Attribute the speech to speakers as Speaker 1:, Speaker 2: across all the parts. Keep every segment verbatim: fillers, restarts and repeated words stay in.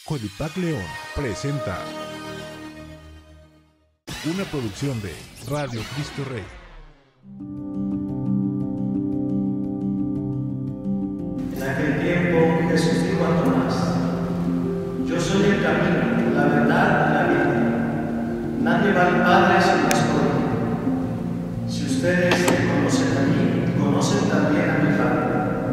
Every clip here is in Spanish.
Speaker 1: Colipac León presenta una producción de Radio Cristo Rey.
Speaker 2: En aquel tiempo Jesús dijo a Tomás: yo soy el camino, la verdad y la vida. Nadie va al Padre si no es por mí. Si ustedes me conocen a mí, conocen también a mi Padre.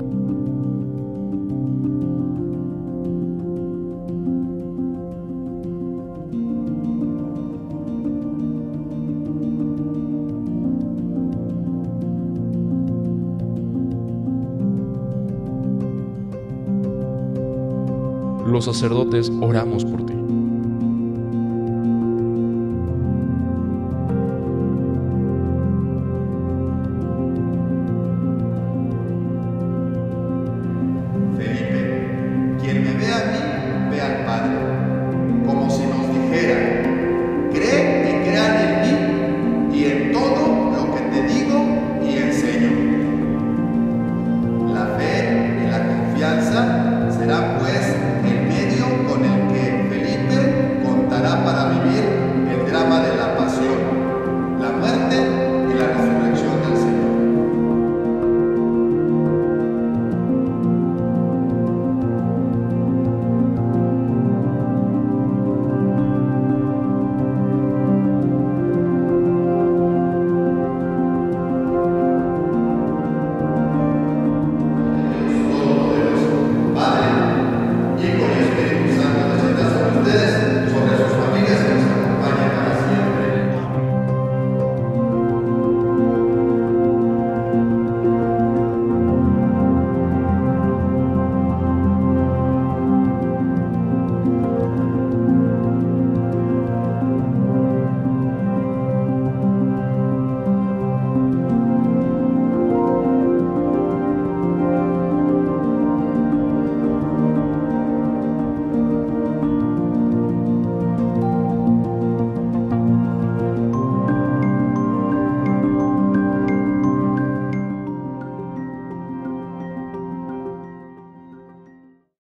Speaker 3: Los sacerdotes oramos por ti.
Speaker 4: Felipe, quien me ve a mí, ve al Padre.